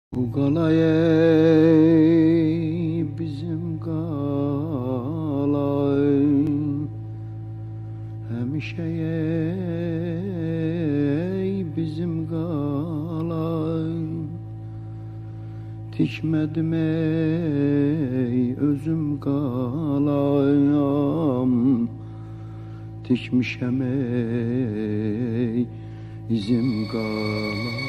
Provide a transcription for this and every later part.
Bu qalaya bizim qalay həmişəyək bizim qalay tikmədim ey özüm qalayam tikmişəm ey izim qalay.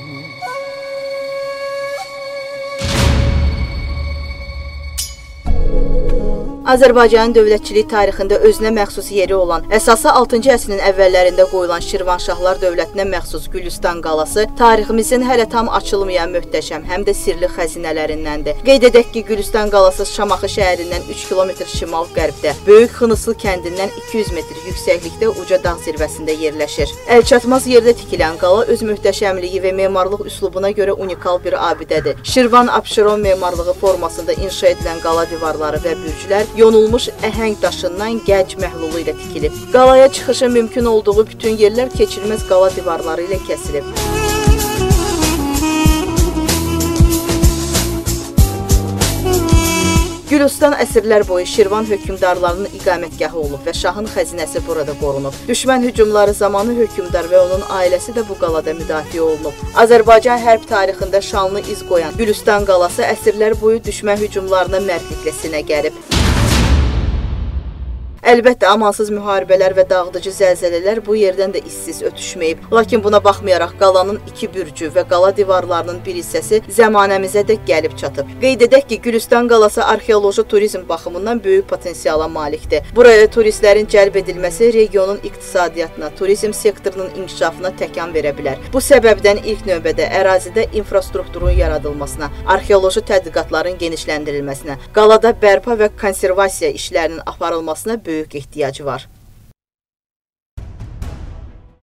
Azərbaycanın dövlətçilik tarixində özünə məxsus yeri olan, əsası 6-cı əsrin əvvəllərində qoyulan Şirvanşahlar dövlətinə məxsus Gülüstan qalası tariximizin hələ tam açılmayan möhtəşəm, həm də sirli xəzinələrindəndir. Qeyd edək ki, Gülüstan qalası Şamaxı şəhərindən 3 km şimal-qərbdə, Böyük Xınıslı kəndindən 200 metr yüksəklikdə uca dağ zirvəsində yerləşir. Əlçatmaz yerdə tikilən qala öz möhtəşəmliyi və memarlıq üslubuna görə unikal bir abidədir. Şirvan-Abşeron memarlığı formasında inşa edilən qala divarları və bürclər yonulmuş əhəng daşından gənc məhlulu ilə tikilib. Qalaya çıxışı mümkün olduğu bütün yerlər keçilməz qala divarları ilə kəsilib. Gülüstan əsrlər boyu Şirvan hökmdarlarının iqamətgahı olub və şahın xəzinəsi burada qorunub. Düşmən hücumları zamanı hökmdar və onun ailəsi də bu qalada müdafiə olunub. Azərbaycan hərb tarixində şanlı iz qoyan Gülüstan qalası əsrlər boyu düşmən hücumlarına mərdliklə sinə gərib. Əlbəttə, amansız müharibələr və dağıdıcı zəlzələlər bu yerdən də işsiz ötüşməyib. Lakin buna baxmayaraq qalanın 2 bürcü və qala divarlarının bir hissəsi zəmanəmizə də gəlib çatıb. Qeyd edək ki, Gülüstan qalası arxeoloji turizm baxımından böyük potensiala malikdir. Buraya turistlərin cəlb edilməsi regionun iqtisadiyyatına, turizm sektorunun inkişafına təkan verə bilər. Bu səbəbdən ilk növbədə ərazidə infrastrukturun yaradılmasına, arxeoloji tədqiqatların genişləndirilməsinə, qalada bərpa və konservasiya işlərinin aparılmasına böyük ehtiyacı var.